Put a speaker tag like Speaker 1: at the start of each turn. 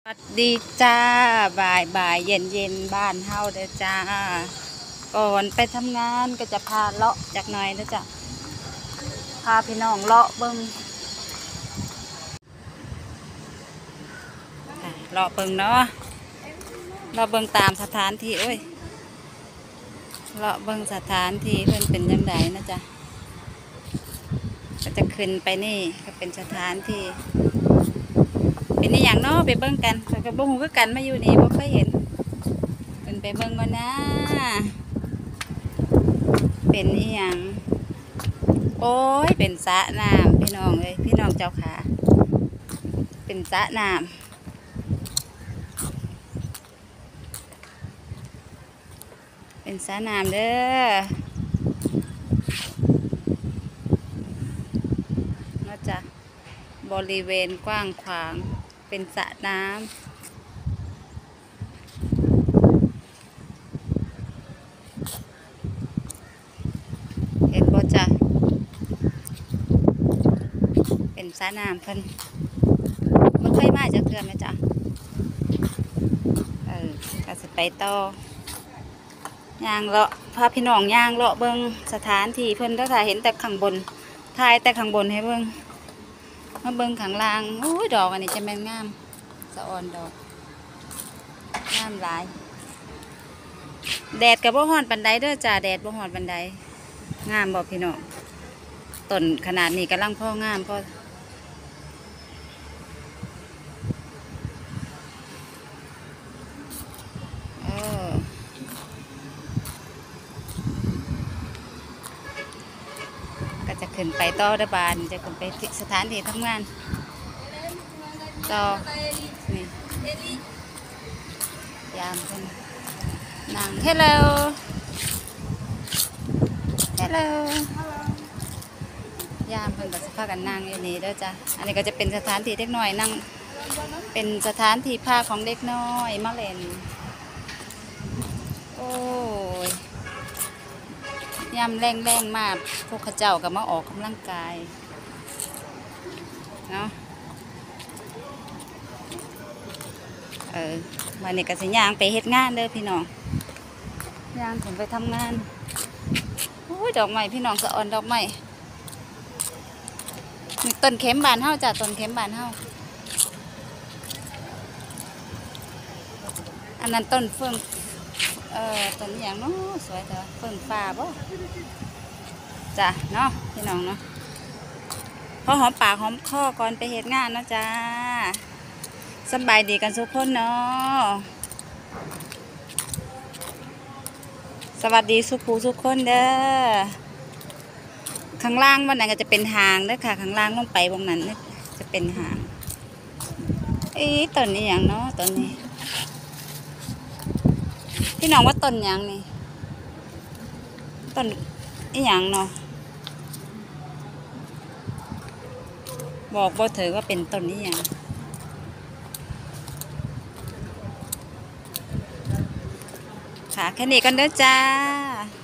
Speaker 1: สวัสดีจ้าบ่ายเย็นบ้านเฮาเด้อจ้าก่อนไปทำงานก็จะพาเลาะจากหน่อยนะจ้ะพาพี่น้องเลาะเบิ้งเลาะเบิ้งเนาะเลาะเบิ้งตามสถานที่โอ้ยเลาะเบิ้งสถานที่เพิ่นเป็นยังไงนะจ๊ะก็จะขึ้นไปนี่ก็เป็นสถานที่เป็นนี่อย่างเนาะไปเบิ้งกันแต่ก็บ่ฮู้คือกันมาอยู่นี่บ่เคยเห็นเป็นไปเบิ้งก่อนนะเป็นนี่อย่างโอ้ยเป็นสระน้ำพี่น้องเลยพี่น้องเจ้าขาเป็นสระน้ำเป็นสระน้ำเด้อนอกจากบริเวณกว้างขวางเป็นสระน้ำเห็นบ่จ้ะเป็นสระน้ำเพิ่นมันเคยมาจากเทือนไหมจ๊ะก็สิไปต่อย่างเลาะพาพี่น้องย่างเลาะเบิ้งสถานที่เพิ่นถ้าถ่ายเห็นแต่ข้างบนถ่ายแต่ข้างบนให้เบิ้งมาเบิ้งข้างล่างโอ้ยดอกอันนี้จะแม่นงามสะออนดอกงามหลายแดดกับบ่ฮ้อนปานใดเด้อจ้าแดดบ่ฮ้อนปานใดงามบ่พี่น้องต้นขนาดนี้กำลังพ่องามพ่อก็จะขึ้นไปต่อระบานจะขึ้นไปสถานที่ทำงานต่อนี่ยามเป็นนั่ง hello hello ยามเพิ่นก็จะพากันนั่งอยู่นี่เด้อจ้ะอันนี้ก็จะเป็นสถานที่เด็กน้อยนั่งเป็นสถานที่พักของเด็กน้อยมาเล่นโอ้ยยามแรงมากพวกเขาเจ้าก็มาออกกำลังกายเนาะวันนี้ก็สิย่างไปเฮ็ดงานเด้อพี่น้องย่างผมไปทำงานโอ้ยดอกไม้พี่น้องสะอ่อนดอกไม้นี่ต้นเข็มบานเฮาจ้ะต้นเข็มบานเฮาอันนั้นต้นเฟื่องต้นอย่างเนาะสวยแต่เฟื่องฟ้าบ่จ้ะเนาะพี่น้องเนาะพอหอมปากหอมคอก่อนไปเฮ็ดงานเนาะจ้าสบายดีกันทุกคนเนาะสวัสดีสุภูทุกคนเด้อข้างล่างวันนั้นก็จะเป็นหางเด้อค่ะข้างล่างลงไปวงนั้นจะเป็นหางต้นนี้อย่างเนาะต้นนี้พี่น้องว่าต้นอย่างนี่ต้นนี่อย่างเนาะบอกบ่เถอะว่าเป็นต้นนี้อย่างค่ะแค่นี้กันเด้อจ้า